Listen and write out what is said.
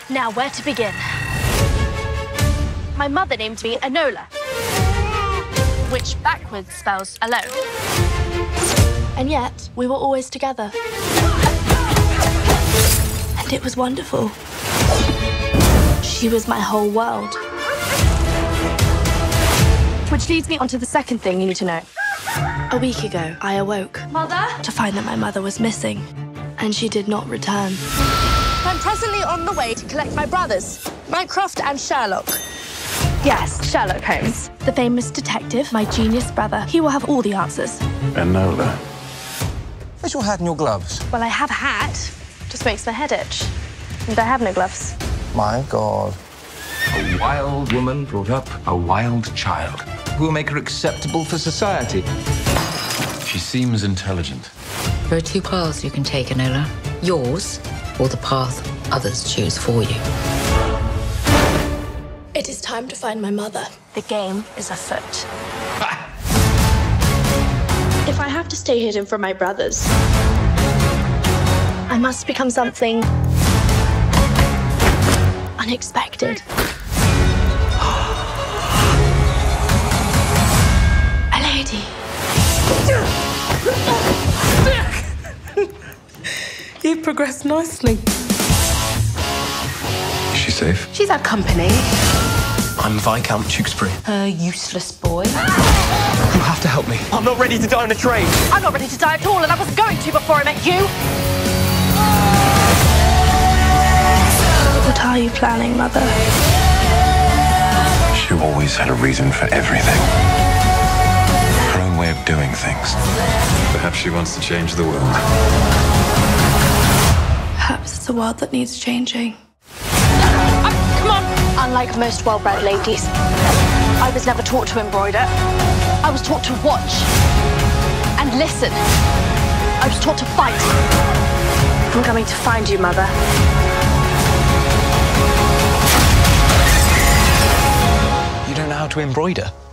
Now, where to begin? My mother named me Enola, which backwards spells alone. And yet, we were always together. And it was wonderful. She was my whole world. Which leads me on to the second thing you need to know. A week ago, I awoke. Mother? To find that my mother was missing, and she did not return. I'm presently on the way to collect my brothers, Mycroft and Sherlock. Yes, Sherlock Holmes. The famous detective, my genius brother. He will have all the answers. Enola. Where's your hat and your gloves? Well, I have a hat. Just makes my head itch. And I have no gloves. My God. A wild woman brought up a wild child who will make her acceptable for society. She seems intelligent. There are two paths you can take, Enola. Yours, or the path others choose for you. It is time to find my mother. The game is afoot. If I have to stay hidden from my brothers, I must become something unexpected. A lady. You've progressed nicely. Is she safe? She's had company. I'm Viscount Tewkesbury. A useless boy. You have to help me. I'm not ready to die on a train. I'm not ready to die at all, and I wasn't going to before I met you. What are you planning, Mother? She always had a reason for everything. Her own way of doing things. Perhaps she wants to change the world. Perhaps it's a world that needs changing. Come on! Unlike most well-bred ladies, I was never taught to embroider. I was taught to watch and listen. I was taught to fight. I'm coming to find you, Mother. You don't know how to embroider?